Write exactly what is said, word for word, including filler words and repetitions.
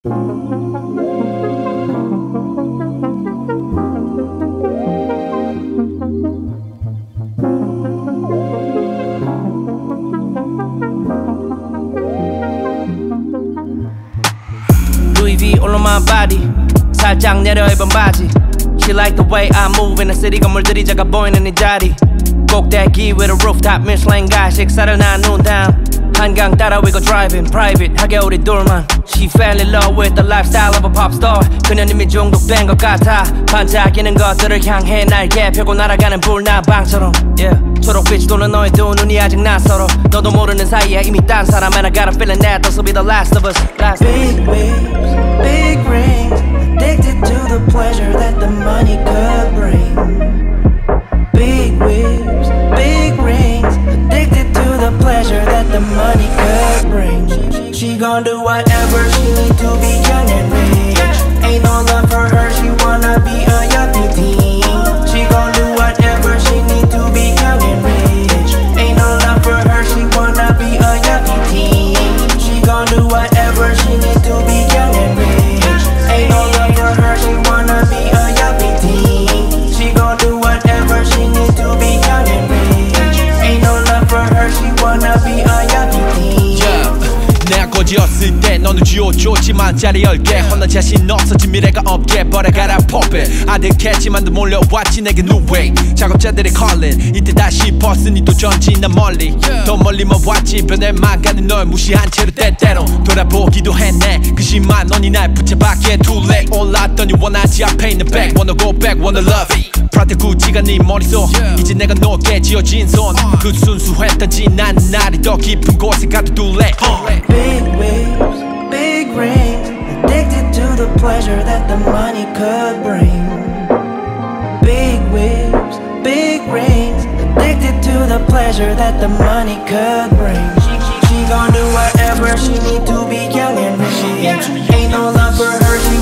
Louis V all on my body 살짝 내려 입은 바지 She like the way I move in the city 건물들이 작아 보이는 이 자리 꼭대기 with a rooftop Michelin guy 식사를 나눈 다음 한강 따라 we go driving private 하게 우리 둘만 She fell in love with the lifestyle of a pop star 그녀는 이미 중독된 것 같아 반짝이는 것들을 향해 날개 펴고 날아가는 불나방처럼 yeah. 초록빛이 도는 너의 두 눈이 아직 낯설어 너도 모르는 사이에 이미 딴 사람 And I got a feeling that this will be the last of us last Big waves, big rings Addicted to the pleasure that the money could bring Big waves, big rings Addicted to the pleasure that the money could bring She, she gon' do whatever she need to be young and rich Ain't no love for her, she wanna be a yuppie teen She gon' do whatever she need to be young and rich Ain't no love for her, she wanna be a yuppie teen She gon' do whatever she need to be young and rich Ain't no love for her, she wanna be a yuppie teen She gon' do whatever she need to be young and rich Ain't no love for her, she wanna be a yuppie teen 내가 거지였을 때 너는 쥐어줬지만 자리 열게 헛난 자신 없었지 미래가 없게 버려가라 포배 아득했지만도 몰려왔지 내게 new way 작업자들의 calling 이때 다시 벗으니 또 전진한 멀리 더 멀리 뭐 왔지 변해만 가는 널 무시한 채로 때때로 돌아보기도 했네 그지만 넌이 날 붙잡았기에 too late 올랐더니 원하지 앞에 있는 back wanna go back wanna love it 프라데 구찌가 네 머릿속 이제 내가 놓게 지어진 손 그 순수했던 지난 날이 더 깊은 곳에 가도 too late Big waves, big rings Addicted to the pleasure that the money could bring Big waves, big rings Addicted to the pleasure that the money could bring She, she, she gon' do whatever she need to be young and rich Ain't no love for her, she